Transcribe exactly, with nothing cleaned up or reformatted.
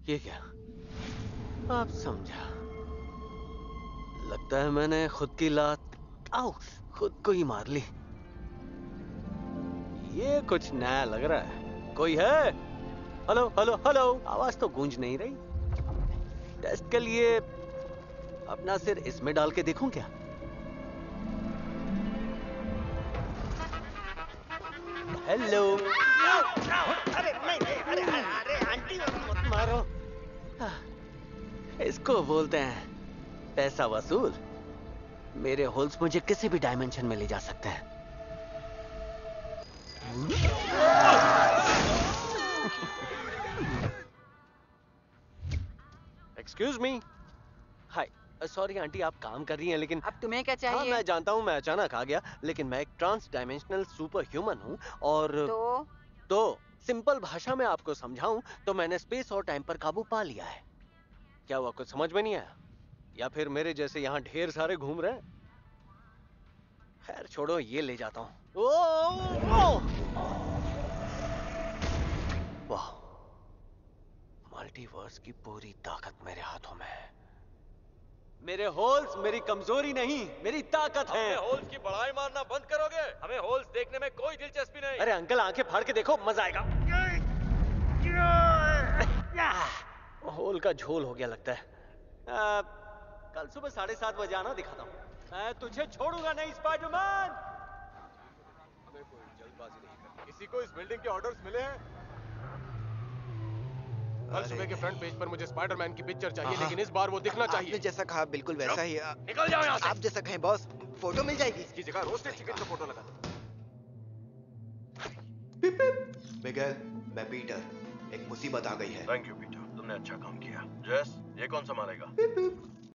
ये क्या? आप समझा। लगता है मैंने खुद की लात आओ खुद को ही मार ली। ये कुछ नया लग रहा है। कोई है? हेलो हेलो हेलो, आवाज तो गूंज नहीं रही। टेस्ट के लिए अपना सिर इसमें डाल के देखूं क्या? हेलो। अरे नहीं नहीं, अरे अरे आंटी मत मारो। इसको बोलते हैं पैसा वसूल। मेरे होल्स मुझे किसी भी डायमेंशन में ले जा सकते हैं। Excuse me. Hi. Sorry aunty, आप काम कर रही हैं लेकिन अब तुम्हें क्या चाहिए? हाँ मैं जानता हूँ, मैं अचानक आ गया, लेकिन मैं एक ट्रांस डायमेंशनल सुपर ह्यूमन हूँ और तो तो सिंपल भाषा में आपको समझाऊं तो मैंने स्पेस और टाइम पर काबू पा लिया है। क्या हुआ, कुछ समझ में नहीं आया? या फिर मेरे जैसे यहाँ ढेर सारे घूम रहे हैं? खैर छोड़ो, ये ले जाता हूँ। वाह, मल्टीवर्स की पूरी ताकत मेरे हाथों में है। मेरे होल्स मेरी कमजोरी नहीं, मेरी ताकत है। अपने होल्स की बड़ाई मारना बंद करोगे? हमें होल्स देखने में कोई दिलचस्पी नहीं। अरे अंकल, आंखें फाड़ के देखो, मजा आएगा। होल का झोल हो गया लगता है। आ, कल सुबह साढ़े सात बजे आना, दिखाता हूँ। मैं तुझे छोड़ूंगा नहीं स्पाइडरमैन। हमें कोई जल्दबाजी नहीं करनी। किसी को इस बिल्डिंग के ऑर्डर्स मिले हैं? कल सुबह के फ्रंट पेज पर मुझे स्पाइडरमैन की पिक्चर चाहिए, लेकिन इस बार वो दिखना चाहिए। आपने जैसा कहा बिल्कुल वैसा ही। निकल जाओ यहाँ से। आप जैसा कहें बॉस, फोटो मिल जाएगी। इसकी जगह रोस्टेड चिकन का फोटो लगा दो। मिगेल, मैं पीटर। एक मुसीबत आ गई है। थैंक यू पीटर, तुमने अच्छा काम किया। जेस, ये कौन संभालेगा?